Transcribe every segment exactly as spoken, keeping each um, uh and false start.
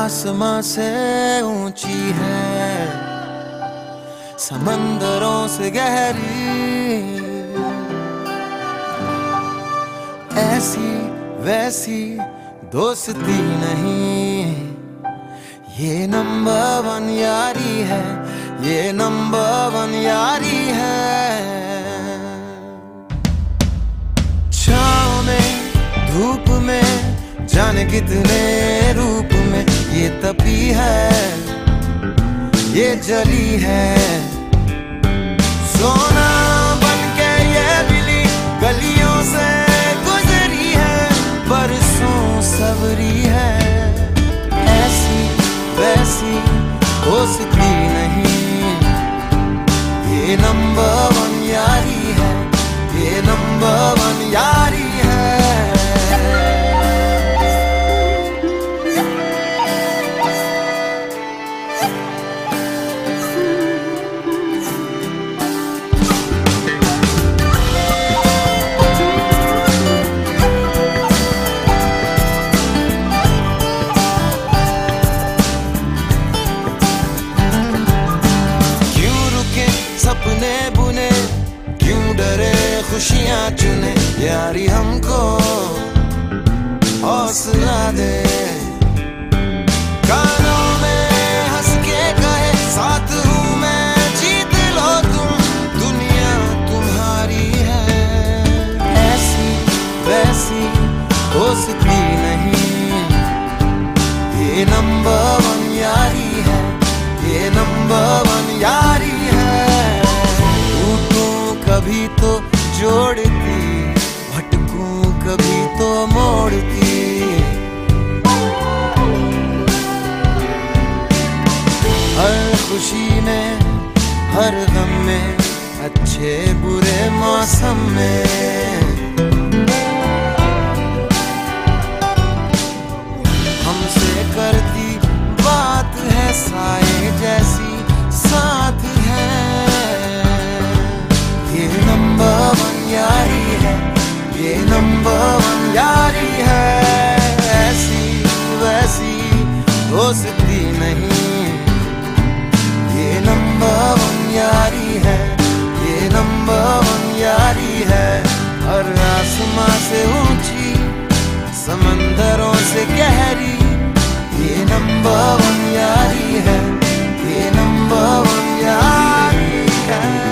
आसमां से ऊंची है, समंदरों से गहरी, ऐसी वैसी दोस्ती नहीं, ये नंबर वन यारी है, ये नंबर वन यारी है। छाँव में धूप में जाने कितने रूप में ये तपी है, ये जली है, सोना बनके ये बिली गलियों से गुजरी है, बरसों सबरी है, ऐसी वैसी दोस्ती नहीं, ये नंबर वन यारी है, ये नंबर वन यारी है। सपने बुने क्यों डरे खुशियां चुने, यारी हमको हौसला दे, कानों में हंस के कहे साथ हूँ मैं, जीत लो तुम, दुनिया तुम्हारी है, ऐसी वैसी दोस्ती नहीं, ये नंबर वन यारी है, ये नंबर वन यारी है। कभी तो जोड़ती, भटकूं कभी तो मोड़ती, हर खुशी में हर गम में, अच्छे बुरे मौसम में, हमसे करती बात है साए जैसी, साथ है, ये नंबर वन यारी है, ये नंबर वन यारी है, ऐसी वैसी दोस्ती नहीं, ये नंबर वन यारी है, ये नंबर वन यारी है, हर आसमां से ऊंची, समंदरों से गहरी, ये नंबर वन यारी है, ये नंबर वन यारी है।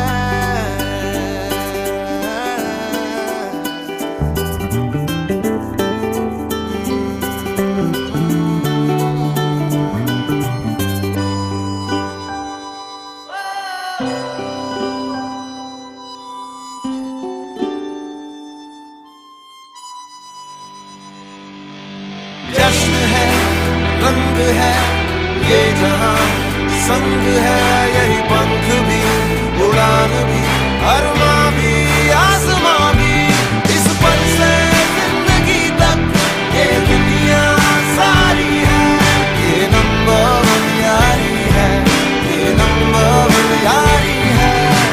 जश्न है, रंग है, ये जहां संग है, यही पंख भी, उड़ान भी, अरमां भी, आसमां भी, इस पल से जिंदगी तक ये दुनिया सारी है, ये नंबर वन यारी है, ये नंबर वन यारी है।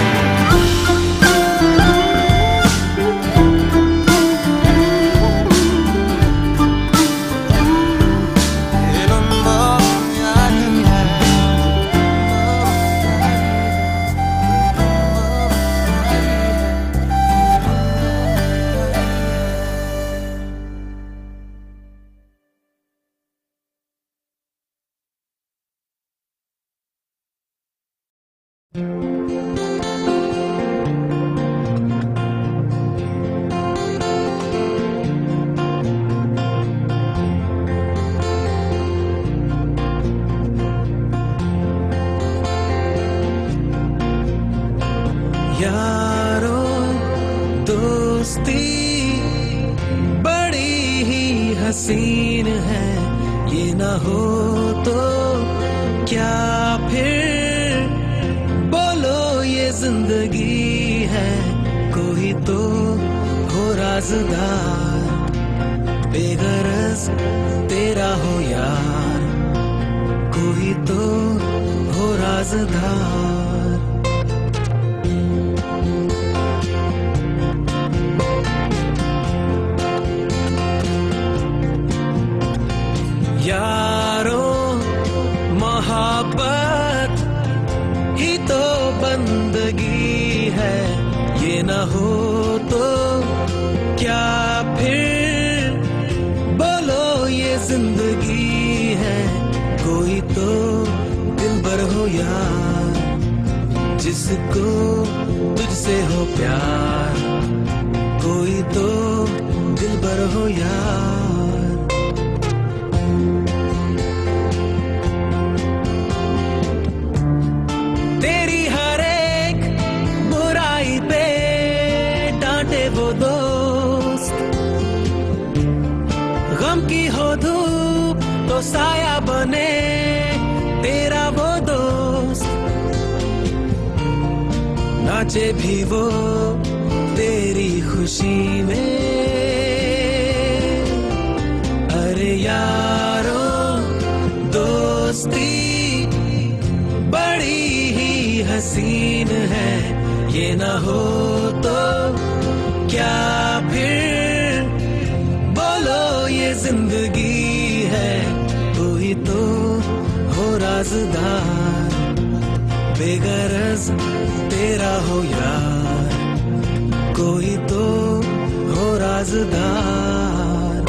यारो दोस्ती बड़ी ही हसीन है, ये ना हो तो क्या फिर बोलो ये जिंदगी है, कोई तो हो राज़दार, बेगरज तेरा हो यार, कोई तो हो राज़दार। यारों मोहब्बत ही तो बंदगी है, ये न हो तो क्या फिर बोलो ये जिंदगी है। कोई तो दिलबर हो यार, जिसको तुझसे हो प्यार, कोई तो दिलबर हो यार। तेरी हर एक बुराई पे डांटे वो दोस्त, गम की हो धूप तो साया बने तेरा वो दोस्त। नाचे भी वो तेरी खुशी में, अरे यारो दोस्ती बड़ी ही हसीन है, ये ना हो तो क्या फिर बोलो ये जिंदगी है। कोई तो हो राज़दार, बेगरज तेरा हो यार, कोई तो हो राज़दार।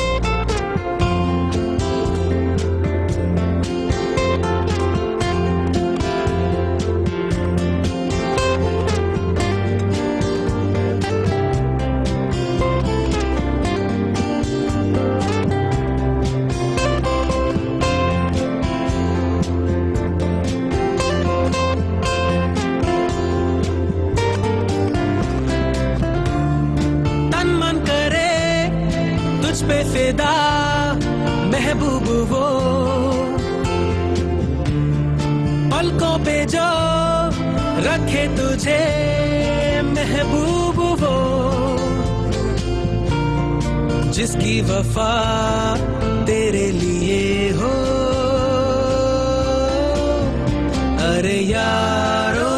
पे फिदा महबूब वो, पलकों पे जो रखे तुझे महबूब वो, जिसकी वफा तेरे लिए हो। अरे यारो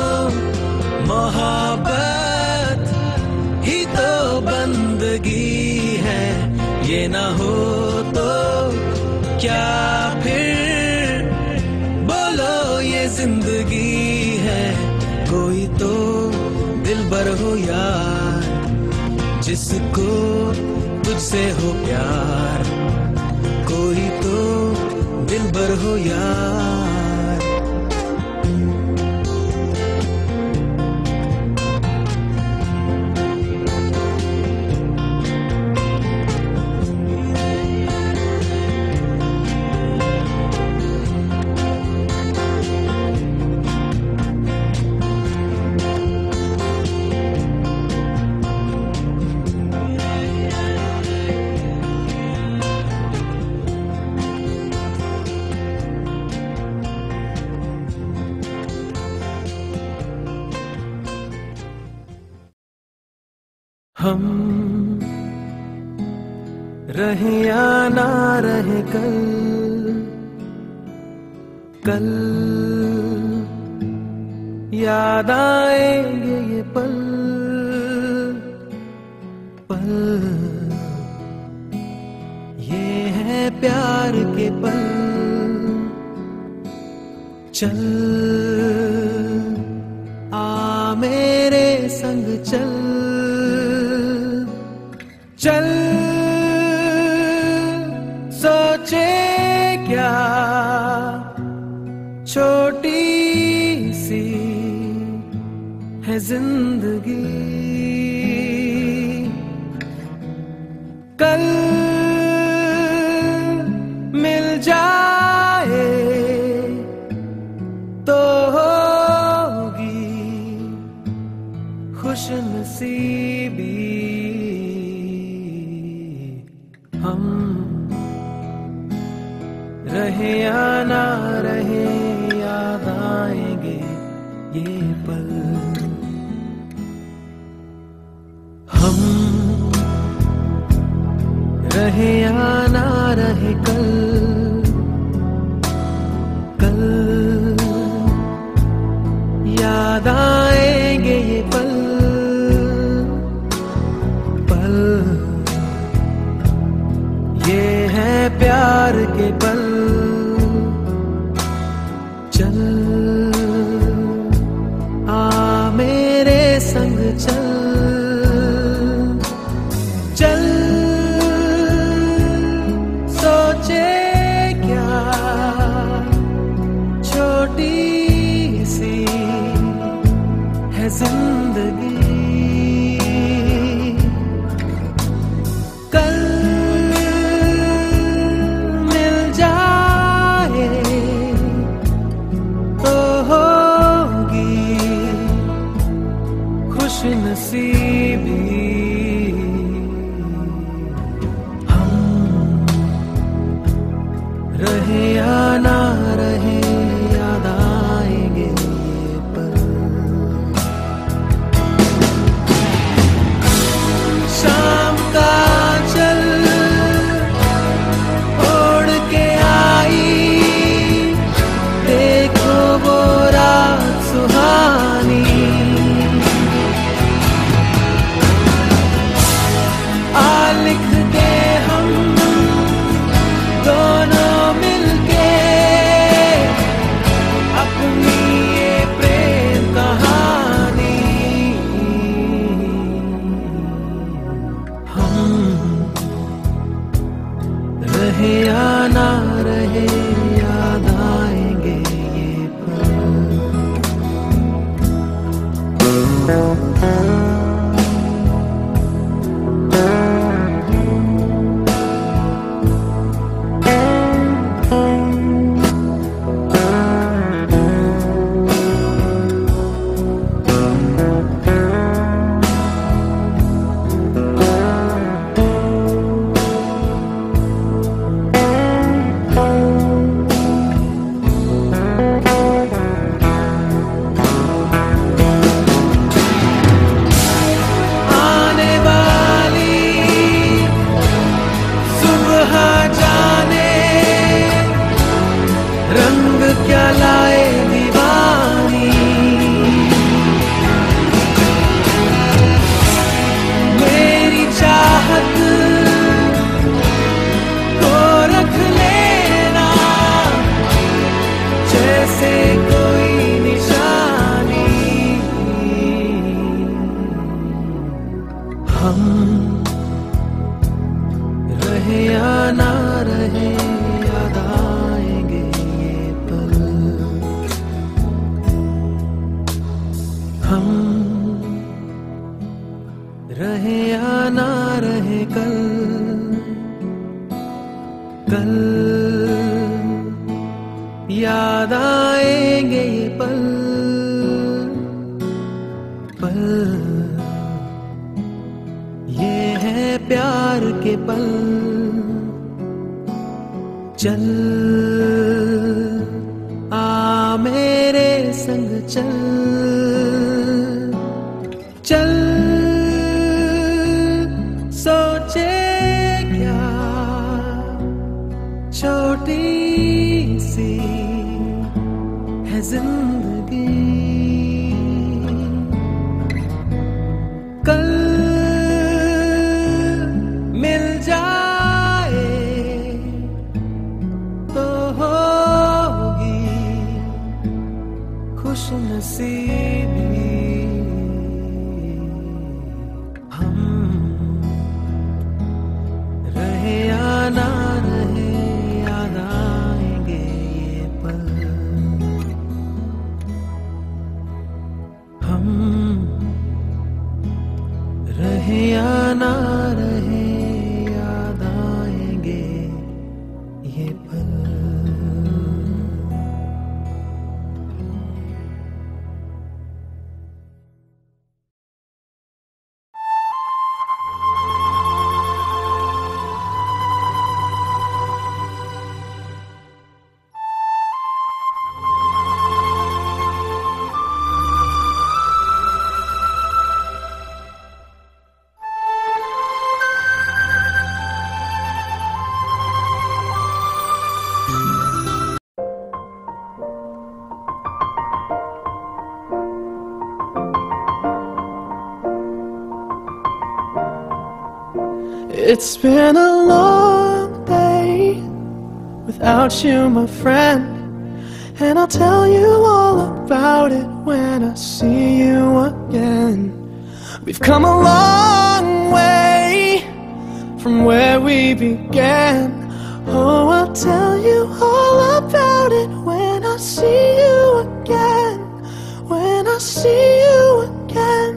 मोहब्बत ही तो बंदगी है, ये ना हो तो क्या फिर बोलो ये जिंदगी है। कोई तो दिलबर हो यार, जिसको तुझसे हो प्यार, कोई तो दिलबर हो यार। हम रहे या ना रहे कल, कल याद आएंगे ये पल, पल ये है प्यार के पल। चल आ मेरे संग चल, चल सोचे क्या छोटी सी है जिंदगी, कल मिल जाए तो होगी खुशनसीबी। हम रहे या ना रहे याद आएंगे ये पल। हम रहे या ना रहे कल, कल याद आएंगे ये पल, पल ये है प्यार के पल। चल चल आ मेरे संग चल, चल सोचे क्या छोटी सी है जिंदगी, कल मिल जाए तो होगी खुश नसीबी। हम रहे या ना रहे याद आएंगे ये पल, शाम का चल ओढ़ के आई, देखो वो रात सुहानी, आ लिख के हम दोनों मिलके अपनी ये प्रेम कहानी। हम रहे या ना रहे याद आएंगे ये पल। आने वाली सुबह जाने रंग क्या लाए दीवानी, मेरी चाहत को रख लेना जैसे कोई निशानी। हम रहे या ना रहे याद आएंगे ये पल, हम रहे या ना रहे कल, कल याद आएंगे ये पल, पल ये है प्यार के पल। चल आ मेरे संग चल, चल सोचे क्या छोटी सी है जिंदगी, कल मिल जाए तो होगी खुश नसीबी। हम रहे या ना रहे याद आएंगे ये पल, हम रहे या ना रहे याद आएंगे ये पल। It's been a long day without you, my friend. and I'll tell you all about it when I see you again. We've come a long way from where we began. Oh, I'll tell you all about it when I see you again. When I see you again.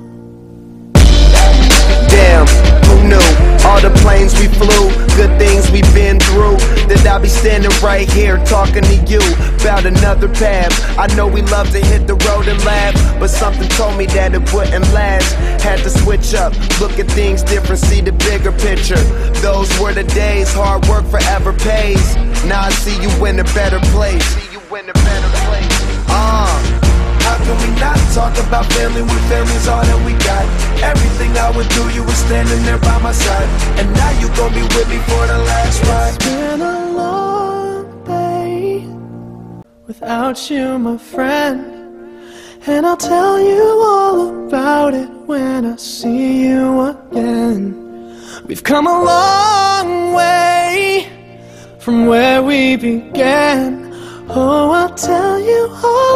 Damn, who knew? All the planes we flew, good things we've been through, that I'll be standing right here talking to you about another path. I know we love to hit the road and laugh, but something told me that it wouldn't last. Had to switch up, look at things different, see the bigger picture. Those were the days, hard work forever pays. Now I see you in a better place. See you in a better place. Ah. Uh. How can we not talk about family when family's all that we got? Everything I would do, you were standing there by my side, and now you gon' be with me for the last ride. It's been a long day without you, my friend, and I'll tell you all about it when I see you again. We've come a long way from where we began. Oh, I'll tell you all